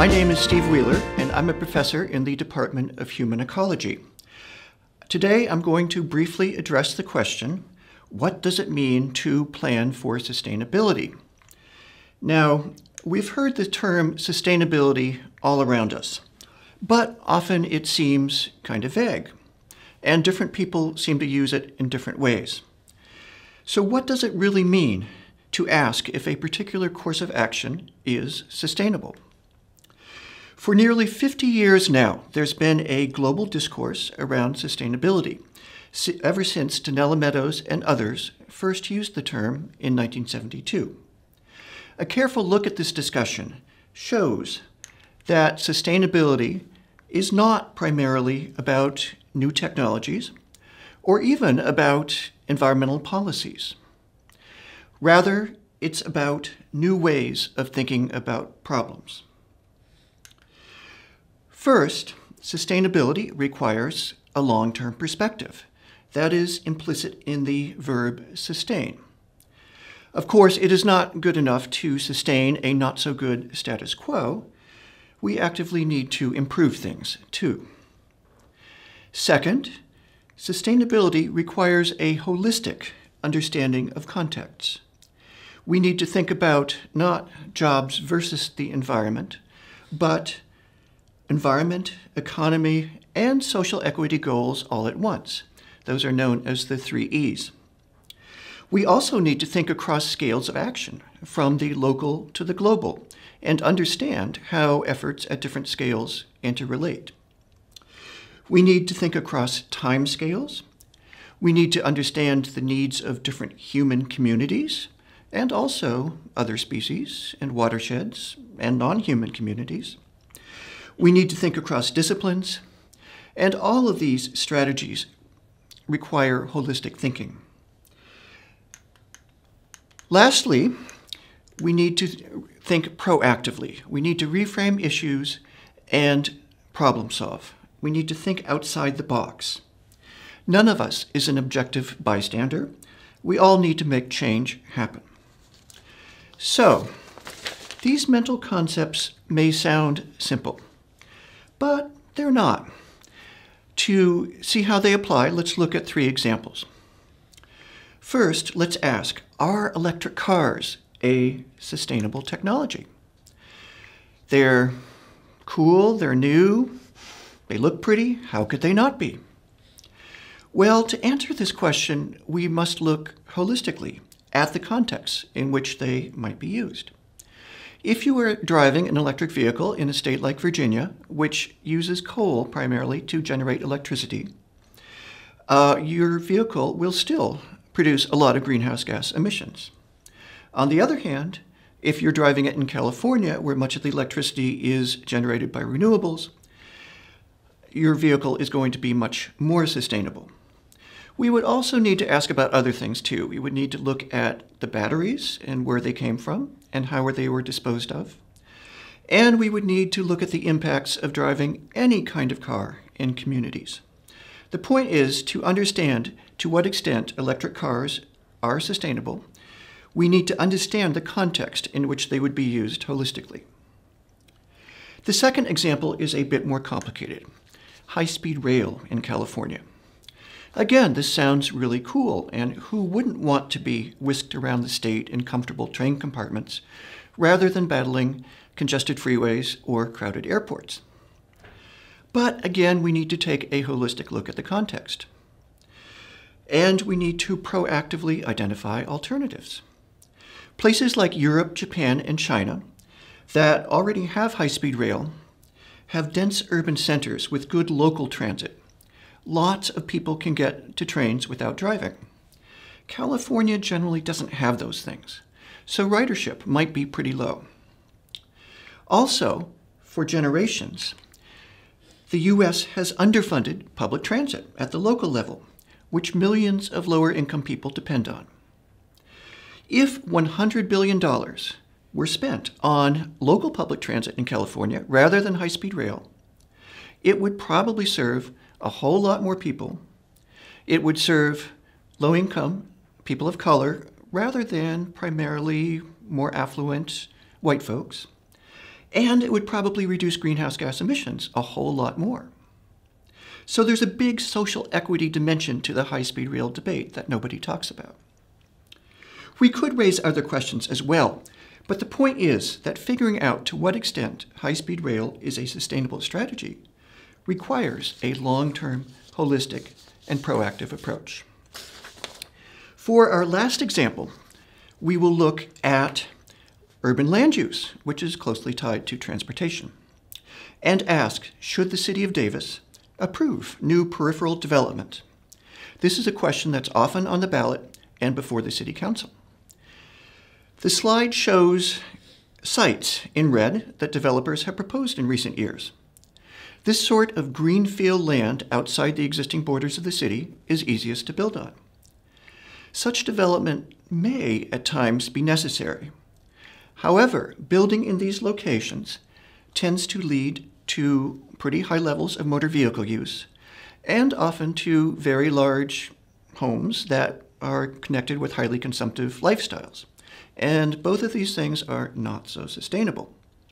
name is Steve Wheeler, and I'm a professor in the Department of Human Ecology. Today, I'm going to briefly address the question, what does it mean to plan for sustainability? Now, we've heard the term sustainability all around us, but often it seems kind of vague, and different people seem to use it in different ways. So what does it really mean to ask if a particular course of action is sustainable? For nearly 50 years now, there's been a global discourse around sustainability, ever since Donella Meadows and others first used the term in 1972. A careful look at this discussion shows that sustainability is not primarily about new technologies or even about environmental policies. Rather, it's about new ways of thinking about problems. First, sustainability requires a long-term perspective. That is implicit in the verb sustain. Of course, it is not good enough to sustain a not-so-good status quo. We actively need to improve things, too. Second, sustainability requires a holistic understanding of contexts. We need to think about not jobs versus the environment, but environment, economy, and social equity goals all at once. Those are known as the 3 E's. We also need to think across scales of action, from the local to the global, and understand how efforts at different scales interrelate. We need to think across time scales. We need to understand the needs of different human communities, and also other species and watersheds and non-human communities. We need to think across disciplines, and all of these strategies require holistic thinking. Lastly, we need to think proactively. We need to reframe issues and problem solve. We need to think outside the box. None of us is an objective bystander. We all need to make change happen. So, these mental concepts may sound simple, but they're not. To see how they apply, let's look at 3 examples. First, let's ask, are electric cars a sustainable technology? They're cool, they're new, they look pretty, how could they not be? Well, to answer this question, we must look holistically at the context in which they might be used. If you were driving an electric vehicle in a state like Virginia, which uses coal primarily to generate electricity, your vehicle will still produce a lot of greenhouse gas emissions. On the other hand, if you're driving it in California, where much of the electricity is generated by renewables, your vehicle is going to be much more sustainable. We would also need to ask about other things too. We would need to look at the batteries and where they came from and how they were disposed of. And we would need to look at the impacts of driving any kind of car in communities. The point is to understand to what extent electric cars are sustainable. We need to understand the context in which they would be used holistically. The second example is a bit more complicated. High-speed rail in California. Again, this sounds really cool, and who wouldn't want to be whisked around the state in comfortable train compartments rather than battling congested freeways or crowded airports? But again, we need to take a holistic look at the context. And we need to proactively identify alternatives. Places like Europe, Japan, and China that already have high-speed rail have dense urban centers with good local transit. Lots of people can get to trains without driving. California generally doesn't have those things, so ridership might be pretty low. Also, for generations, the U.S. has underfunded public transit at the local level, which millions of lower-income people depend on. If $100 billion were spent on local public transit in California rather than high-speed rail, it would probably serve a whole lot more people. It would serve low-income people of color rather than primarily more affluent white folks. And it would probably reduce greenhouse gas emissions a whole lot more. So there's a big social equity dimension to the high-speed rail debate that nobody talks about. We could raise other questions as well, but the point is that figuring out to what extent high-speed rail is a sustainable strategy requires a long-term, holistic, and proactive approach. For our last example, we will look at urban land use, which is closely tied to transportation, and ask, should the City of Davis approve new peripheral development? This is a question that's often on the ballot and before the City Council. The slide shows sites in red that developers have proposed in recent years. This sort of greenfield land outside the existing borders of the city is easiest to build on. Such development may, at times, be necessary. However, building in these locations tends to lead to pretty high levels of motor vehicle use and often to very large homes that are connected with highly consumptive lifestyles. And both of these things are not so sustainable.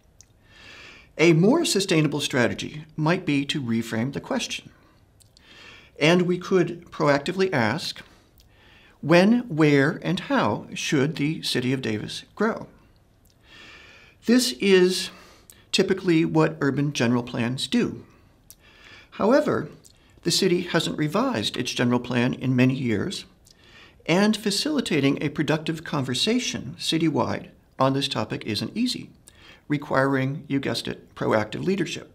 A more sustainable strategy might be to reframe the question. And we could proactively ask, when, where, and how should the City of Davis grow? This is typically what urban general plans do. However, the city hasn't revised its general plan in many years, and facilitating a productive conversation citywide on this topic isn't easy, requiring, you guessed it, proactive leadership.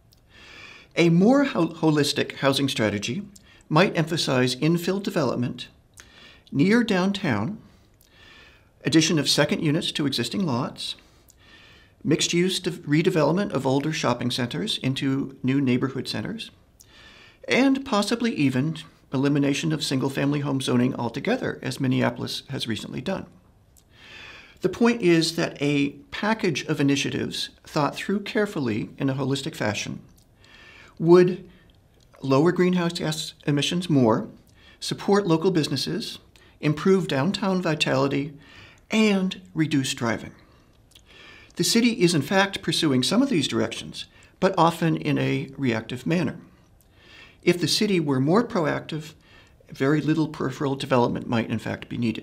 A more holistic housing strategy might emphasize infill development near downtown, addition of second units to existing lots, mixed-use redevelopment of older shopping centers into new neighborhood centers, and possibly even elimination of single-family home zoning altogether, as Minneapolis has recently done. The point is that a package of initiatives thought through carefully in a holistic fashion would lower greenhouse gas emissions more, support local businesses, improve downtown vitality, and reduce driving. The city is in fact pursuing some of these directions, but often in a reactive manner. If the city were more proactive, very little peripheral development might in fact be needed.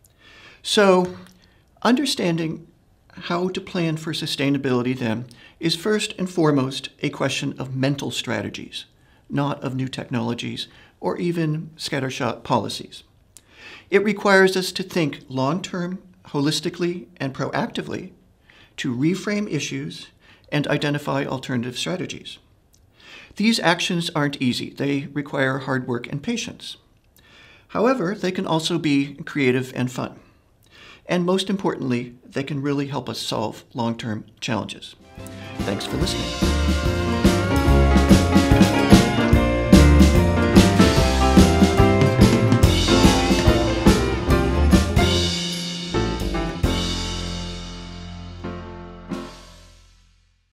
So, understanding how to plan for sustainability then is first and foremost a question of mental strategies, not of new technologies or even scattershot policies. It requires us to think long-term, holistically, and proactively to reframe issues and identify alternative strategies. These actions aren't easy. They require hard work and patience. However, they can also be creative and fun. And most importantly, they can really help us solve long-term challenges. Thanks for listening.